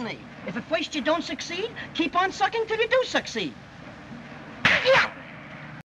certainly. If at first you don't succeed, keep on sucking till you do succeed.